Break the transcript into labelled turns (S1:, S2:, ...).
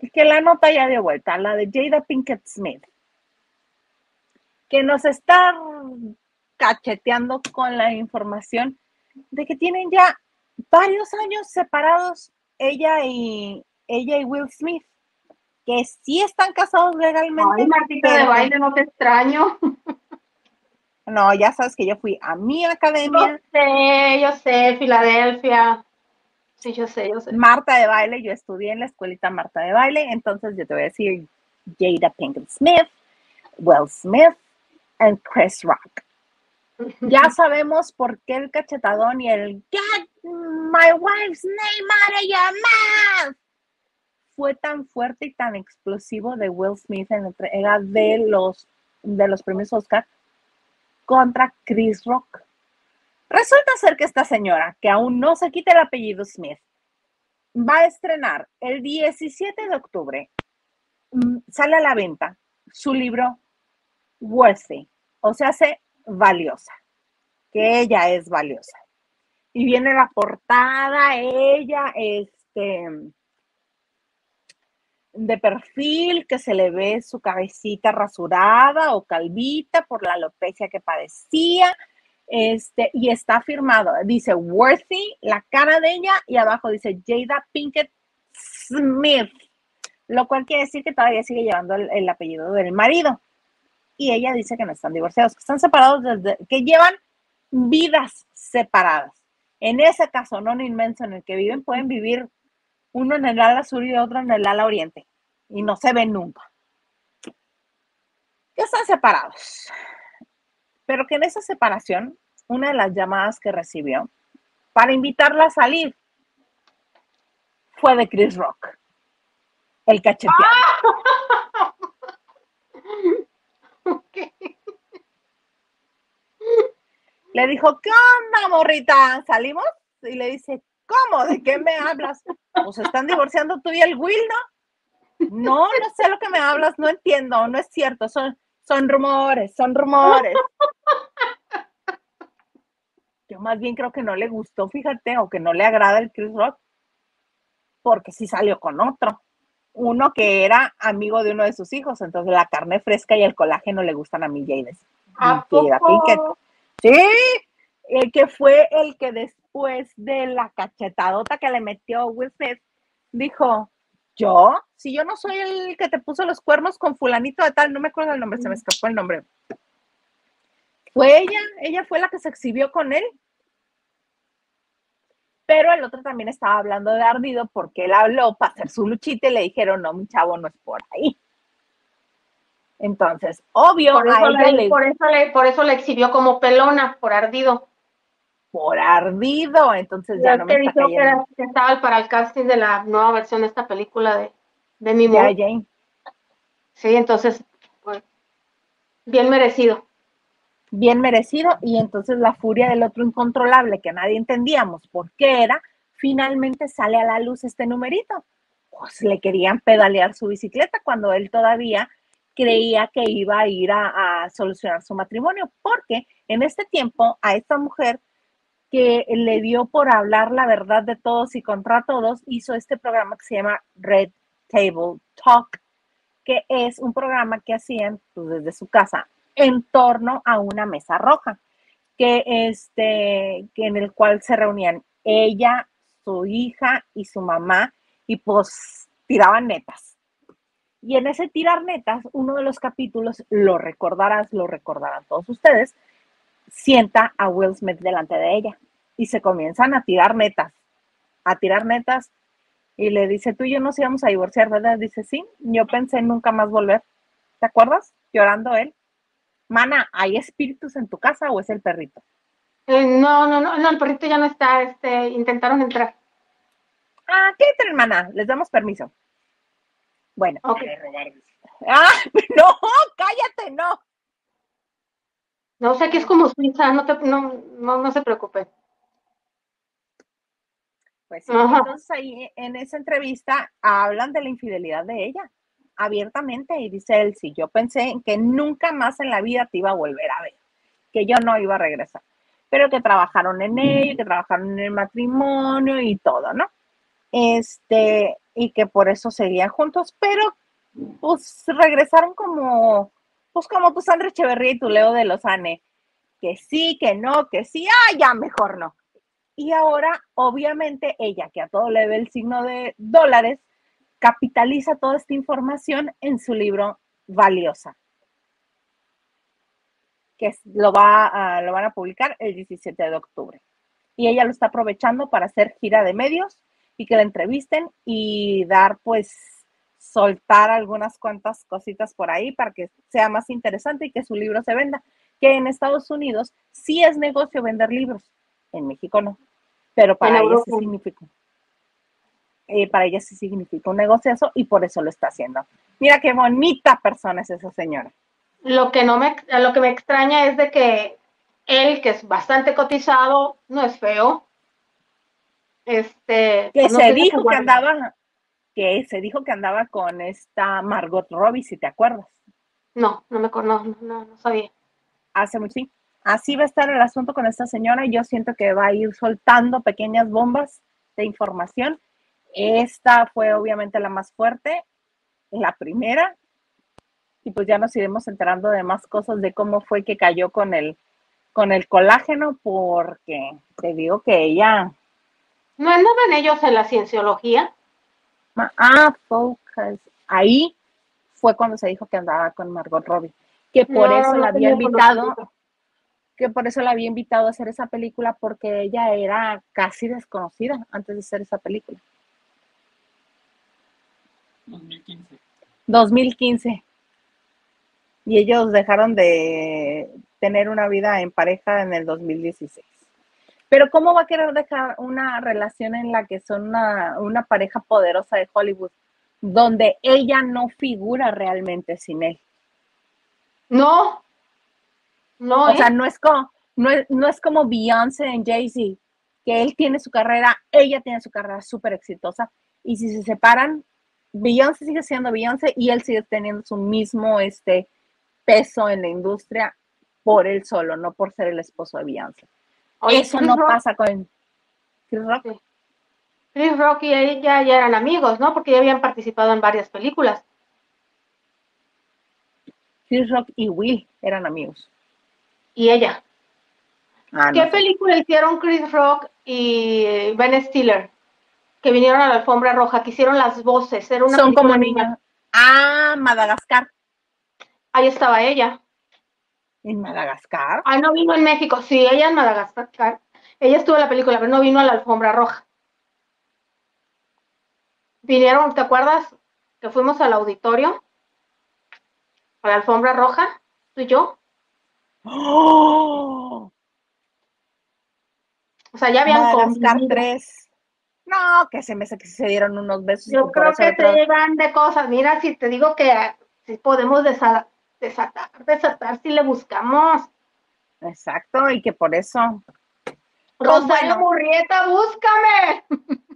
S1: que la nota ya dio vuelta, la de Jada Pinkett Smith, que nos está cacheteando con la información de que tienen ya varios años separados ella y Will Smith, que sí están casados
S2: Ay,
S1: legalmente,
S2: Martita de
S1: pero que
S2: baile, no te extraño.
S1: no, ya sabes que yo fui a mi academia,
S2: Yo sé, Filadelfia. Sí, yo sé, yo sé.
S1: Marta de baile, yo estudié en la escuelita Marta de baile, entonces yo te voy a decir Jada Pinkett Smith, Will Smith y Chris Rock. Ya sabemos por qué el cachetadón y el Get my wife's name out of your mouth fue tan fuerte y tan explosivo de Will Smith en la entrega de los premios Oscar contra Chris Rock. Resulta ser que esta señora, que aún no se quita el apellido Smith, va a estrenar el 17 de octubre, sale a la venta su libro Worthy, o sea, hace valiosa, que ella es valiosa. Y viene la portada, ella, de perfil, que se le ve su cabecita rasurada o calvita por la alopecia que padecía, y está firmado, dice Worthy, la cara de ella, y abajo dice Jada Pinkett Smith, lo cual quiere decir que todavía sigue llevando el apellido del marido. Y ella dice que no están divorciados, que están separados desde que llevan vidas separadas. En ese caso, no inmenso en el que viven, pueden vivir uno en el ala sur y otro en el ala oriente, y no se ven nunca. Que están separados. Pero que en esa separación, una de las llamadas que recibió para invitarla a salir fue de Chris Rock, el cacheteado.
S2: Okay.
S1: Le dijo, ¿qué onda, morrita? ¿Salimos? Y le dice, ¿cómo? ¿De qué me hablas? Pues están divorciando tú y el Will, ¿no? No, no sé lo que me hablas, no entiendo, no es cierto, son rumores, son rumores. Yo más bien creo que no le gustó, fíjate, o que no le agrada el Chris Rock, porque sí salió con otro. Uno que era amigo de uno de sus hijos, entonces la carne fresca y el colágeno le gustan a mi
S2: ¿A
S1: Jada Pinkett.
S2: poco?
S1: Sí, el que fue el que después de la cachetadota que le metió Will Smith, dijo, si yo no soy el que te puso los cuernos con fulanito de tal, no me acuerdo el nombre, se me escapó el nombre. Fue ella fue la que se exhibió con él, pero el otro también estaba hablando de ardido porque él habló para hacer su luchita y le dijeron, no, mi chavo, no es por ahí. Entonces, obvio, a ella
S2: Por eso le exhibió como pelona, por ardido.
S1: por ardido, entonces ya
S2: Es
S1: no me
S2: que
S1: está
S2: dijo
S1: cayendo.
S2: que estaba para el casting de la nueva versión de esta película de Mi
S1: Ya,
S2: Moon.
S1: Jane,
S2: Sí, entonces, pues, bien merecido.
S1: bien merecido, y entonces la furia del otro incontrolable que nadie entendíamos por qué era, finalmente sale a la luz este numerito. Pues le querían pedalear su bicicleta cuando él todavía creía que iba a ir a solucionar su matrimonio, porque en este tiempo a esta mujer que le dio por hablar la verdad de todos y contra todos, hizo este programa que se llama Red Table Talk, que es un programa que hacían pues, desde su casa en torno a una mesa roja, que en el cual se reunían ella, su hija y su mamá, y pues tiraban netas. Y en ese tirar netas, uno de los capítulos, lo recordarán todos ustedes, sienta a Will Smith delante de ella y se comienzan a tirar netas, y le dice, tú y yo nos íbamos a divorciar, ¿verdad? Dice, sí, yo pensé en nunca más volver. ¿Te acuerdas? Llorando él. Mana, ¿hay espíritus en tu casa o es el perrito?
S2: No, el perrito ya no está, intentaron entrar.
S1: Ah, ¿qué entren, mana? Les damos permiso. Bueno.
S2: Ok.
S1: Ah, no, cállate, no.
S2: No sé qué es como Suiza, no se preocupe.
S1: Pues sí,
S2: Ajá.
S1: entonces ahí en esa entrevista hablan de la infidelidad de ella abiertamente y dice él, sí, yo pensé que nunca más en la vida te iba a volver a ver, que yo no iba a regresar, pero que trabajaron en ello, que trabajaron en el matrimonio y todo, ¿no? y que por eso seguían juntos, pero pues regresaron como, pues como tu Sandra Echeverría y tu Leo de Lozane, que sí, que no, que sí, ya mejor no. Y ahora, obviamente, ella, que a todo le ve el signo de dólares, capitaliza toda esta información en su libro Valiosa, que lo van a publicar el 17 de octubre. Y ella lo está aprovechando para hacer gira de medios y que la entrevisten y dar, pues, soltar algunas cuantas cositas por ahí para que sea más interesante y que su libro se venda. Que en Estados Unidos sí es negocio vender libros, en México no, pero
S2: En Europa.
S1: para ella sí significa un negocio eso y por eso lo está haciendo. Mira qué bonita persona es esa señora.
S2: Lo que me extraña es de que él, que es bastante cotizado, no es feo.
S1: Que
S2: Pues no
S1: se
S2: tiene que
S1: dijo que
S2: guardar.
S1: andaba, que se dijo que andaba con esta Margot Robbie, si te acuerdas.
S2: No, no sabía.
S1: Hace mucho, sí. Así va a estar el asunto con esta señora y yo siento que va a ir soltando pequeñas bombas de información. Esta fue obviamente la más fuerte, la primera, y pues ya nos iremos enterando de más cosas de cómo fue que cayó con el colágeno, porque te digo que ella...
S2: ¿No andaban ellos en la cienciología?
S1: Focus. Ahí fue cuando se dijo que andaba con Margot Robbie, que por
S2: No,
S1: eso la
S2: no
S1: había
S2: tenía
S1: invitado,
S2: conocimiento.
S1: que por eso la había invitado a hacer esa película, porque ella era casi desconocida antes de hacer esa película.
S3: 2015.
S1: 2015. Y ellos dejaron de tener una vida en pareja en el 2016. Pero ¿cómo va a querer dejar una relación en la que son una pareja poderosa de Hollywood, donde ella no figura realmente sin él?
S2: No, no,
S1: O sea, no es como Beyoncé en Jay-Z, que él tiene su carrera, ella tiene su carrera súper exitosa, y si se separan, Beyoncé sigue siendo Beyoncé y él sigue teniendo su mismo peso en la industria por él solo, no por ser el esposo de Beyoncé.
S2: Oye,
S1: Eso no pasa con Chris Rock.
S2: Sí. Chris Rock y ella ya eran amigos, ¿no? Porque ya habían participado en varias películas.
S1: Chris Rock y Will eran amigos.
S2: Y ella. ¿Qué
S1: No sé.
S2: película hicieron Chris Rock y Ben Stiller? Que vinieron a la alfombra roja, que hicieron las voces. Era una
S1: Son
S2: película
S1: como
S2: animada.
S1: niños. Madagascar.
S2: Ahí estaba ella.
S1: ¿En Madagascar?
S2: Ah, no vino en México. Sí, ella en Madagascar. Ella estuvo en la película, pero no vino a la alfombra roja. Vinieron, ¿te acuerdas? Que fuimos al auditorio, a la alfombra roja, tú y yo.
S1: ¡Oh!
S2: O sea, ya habían
S1: Madagascar
S2: convivido.
S1: 3. No, que se me hace que se dieron unos besos y que
S2: Yo
S1: por
S2: creo
S1: eso el
S2: que se
S1: otro.
S2: llevan de cosas. Mira, si te digo que si podemos desatar si le buscamos.
S1: Exacto, y que por eso. Pues
S2: Rosario
S1: bueno,
S2: Murrieta, búscame.